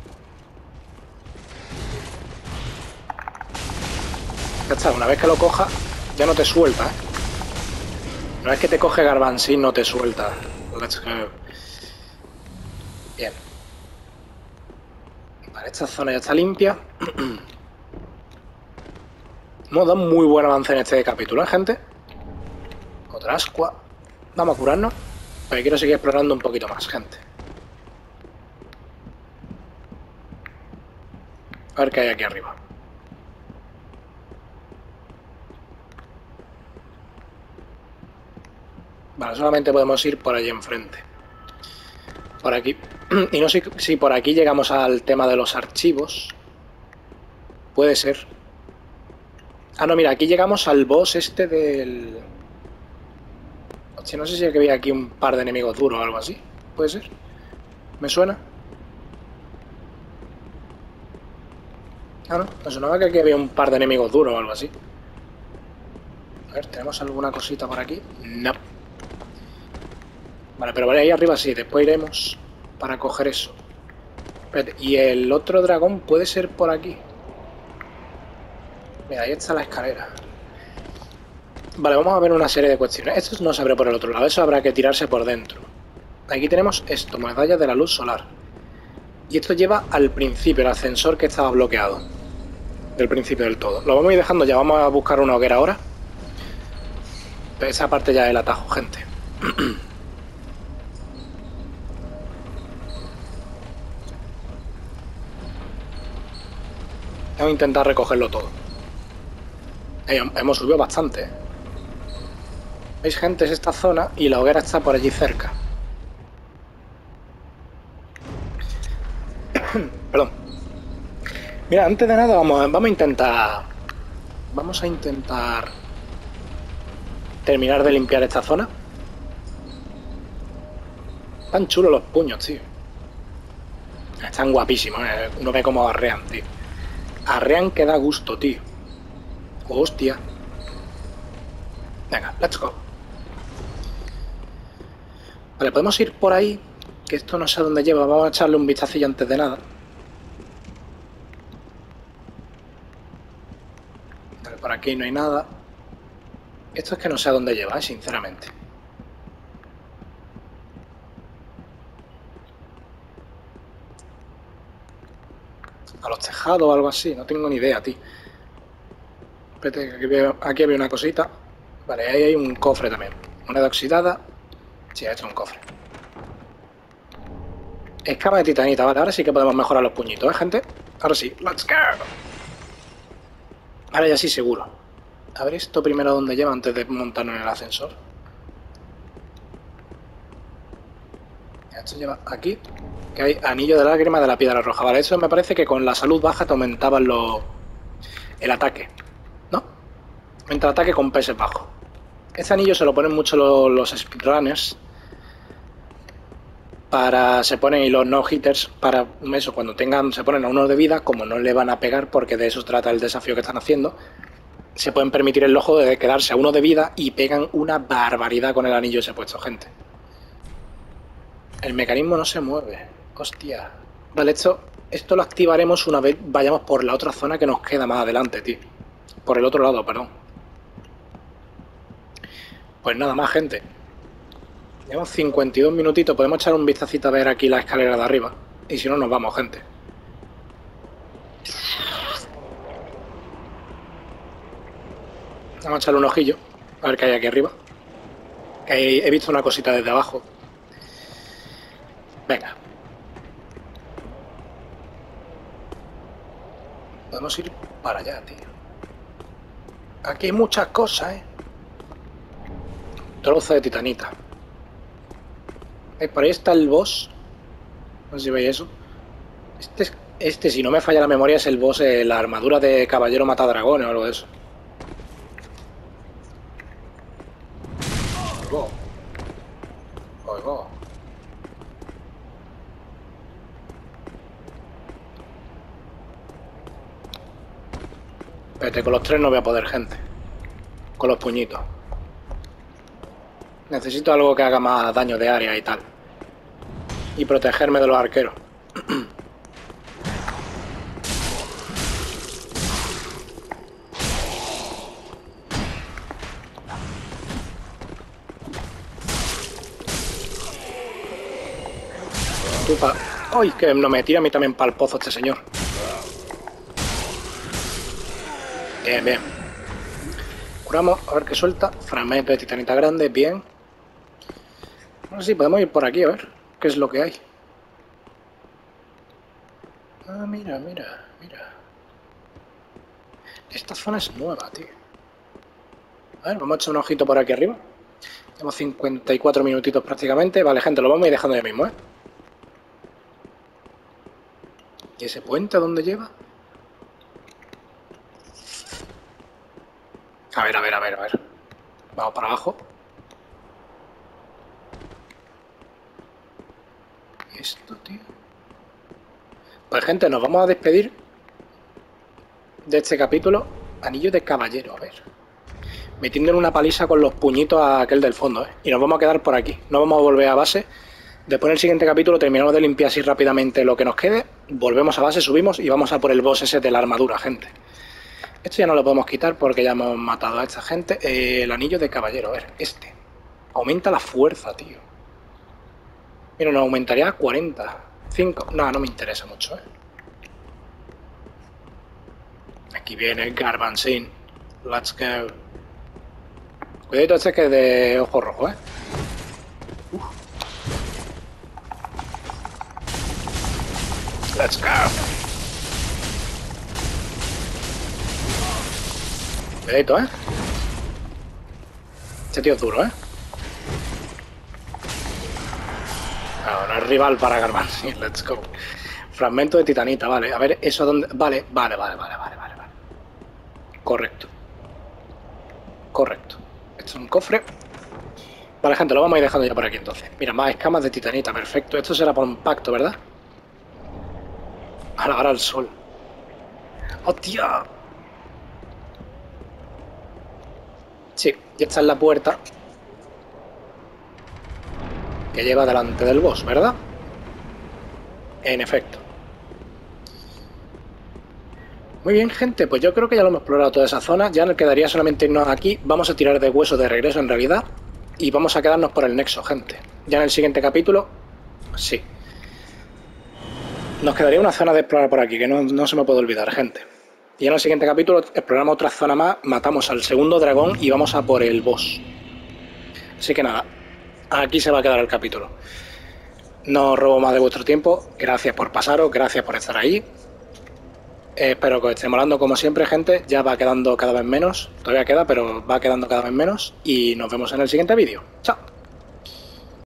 Ya está, una vez que lo coja, ya no te suelta, ¿eh? Una vez que te coge Garbansin, no te suelta. Let's go. Bien. Vale, esta zona ya está limpia. Hemos dado muy buen avance en este capítulo, ¿eh, gente? Otra ascua. Vamos a curarnos. Porque quiero seguir explorando un poquito más, gente. A ver qué hay aquí arriba. Vale, solamente podemos ir por allí enfrente. Por aquí. Y no sé si por aquí llegamos al tema de los archivos. Puede ser. Ah, no, mira, aquí llegamos al boss este del... Hostia, no sé si había aquí un par de enemigos duros o algo así. ¿Puede ser? ¿Me suena? Ah, no, me sonaba que aquí había un par de enemigos duros o algo así. A ver, ¿tenemos alguna cosita por aquí? No. Vale, pero vale, ahí arriba sí, después iremos para coger eso. Espérate, y el otro dragón puede ser por aquí. Mira, ahí está la escalera. Vale, vamos a ver una serie de cuestiones. Esto no se abre por el otro lado, eso habrá que tirarse por dentro. Aquí tenemos esto, medalla de la luz solar. Y esto lleva al principio, el ascensor que estaba bloqueado. Del principio del todo. Lo vamos a ir dejando ya, vamos a buscar una hoguera ahora. Pero esa parte ya es el atajo, gente. Vamos a intentar recogerlo todo. Hemos subido bastante. ¿Veis, gente? Es esta zona y la hoguera está por allí cerca. Perdón. Mira, antes de nada vamos a intentar terminar de limpiar esta zona. Están chulos los puños, tío. Están guapísimos, ¿eh? Uno ve cómo arrean, tío. Arrean que da gusto, tío. Hostia. Venga, let's go. Vale, podemos ir por ahí, que esto no sé a dónde lleva. Vamos a echarle un vistacillo antes de nada. Vale, por aquí no hay nada. Esto es que no sé a dónde lleva, sinceramente. A los tejados o algo así, no tengo ni idea, tío. Espérate, aquí había una cosita. Vale, ahí hay un cofre también. Moneda oxidada. Sí, ha hecho un cofre. Escama de titanita, vale, ahora sí que podemos mejorar los puñitos, ¿eh, gente? Ahora sí, let's go. Ahora ya sí seguro. A ver esto primero dónde lleva antes de montarnos en el ascensor. Esto lleva aquí, que hay anillo de lágrima de la piedra roja. Vale, eso me parece que con la salud baja te aumentaban el ataque, ¿no? Aumenta el ataque con PS bajo. Este anillo se lo ponen mucho los speedrunners. Se ponen y los no-hitters para eso, cuando se ponen a uno de vida, como no le van a pegar, porque de eso trata el desafío que están haciendo, se pueden permitir el lujo de quedarse a uno de vida y pegan una barbaridad con el anillo ese puesto, gente. El mecanismo no se mueve. Hostia. Vale, esto lo activaremos una vez vayamos por la otra zona que nos queda más adelante, tío. Por el otro lado, perdón. Pues nada más, gente. Llevamos 52 minutitos. Podemos echar un vistacito a ver aquí la escalera de arriba. Y si no, nos vamos, gente. Vamos a echarle un ojillo. A ver qué hay aquí arriba. He visto una cosita desde abajo. Venga. Podemos ir para allá, tío. Aquí hay muchas cosas, ¿eh? Trozo de titanita. Por ahí está el boss. No sé si veis eso. Este, si no me falla la memoria, es el boss, la armadura de caballero matadragones o algo de eso. Oigo. Oigo. Espérate, con los tres no voy a poder, gente. Con los puñitos. Necesito algo que haga más daño de área y tal. Y protegerme de los arqueros. ¡Ay! Que no me tira a mí también para el pozo este señor. Bien, bien. Curamos, a ver qué suelta. Fragmento de titanita grande, bien. Ahora sí, podemos ir por aquí a ver qué es lo que hay. Ah, mira, mira, mira. Esta zona es nueva, tío. A ver, vamos a echar un ojito por aquí arriba. Tenemos 54 minutitos prácticamente. Vale, gente, lo vamos a ir dejando ya mismo, ¿eh? ¿Y ese puente a dónde lleva? A ver, a ver, a ver, a ver. Vamos para abajo. ¿Y esto, tío? Pues, gente, nos vamos a despedir de este capítulo. Anillo de caballero, a ver. Metiéndole una paliza con los puñitos a aquel del fondo, ¿eh? Y nos vamos a quedar por aquí. No vamos a volver a base. Después en el siguiente capítulo terminamos de limpiar así rápidamente lo que nos quede. Volvemos a base, subimos y vamos a por el boss ese de la armadura, gente. Esto ya no lo podemos quitar porque ya hemos matado a esta gente. El anillo de caballero, a ver, este. Aumenta la fuerza, tío. Mira, nos aumentaría a 40. 5. No, no me interesa mucho, ¿eh? Aquí viene Garbanzin. Let's go. Cuidado este que es de ojo rojo, ¿eh? Let's go. Cuidadito, ¿eh? Este tío es duro, ¿eh? No es rival para Garban. Sí, let's go. Fragmento de titanita, vale. A ver, ¿eso dónde? Vale. Correcto. Correcto. Esto es un cofre. Vale, gente, lo vamos a ir dejando ya por aquí entonces. Mira, más escamas de titanita, perfecto. Esto será por un pacto, ¿verdad? Ahora el sol. ¡Hostia! Sí, y esta es la puerta que lleva delante del boss, ¿verdad? En efecto. Muy bien, gente, pues yo creo que ya lo hemos explorado toda esa zona. Ya nos quedaría solamente irnos aquí. Vamos a tirar de hueso de regreso en realidad. Y vamos a quedarnos por el nexo, gente. Ya en el siguiente capítulo, sí. Nos quedaría una zona de explorar por aquí, que no se me puede olvidar, gente. Y en el siguiente capítulo exploramos otra zona más, matamos al segundo dragón y vamos a por el boss. Así que nada, aquí se va a quedar el capítulo. No os robo más de vuestro tiempo. Gracias por pasaros, gracias por estar ahí. Espero que os esté molando como siempre, gente. Ya va quedando cada vez menos. Todavía queda, pero va quedando cada vez menos. Y nos vemos en el siguiente vídeo. Chao.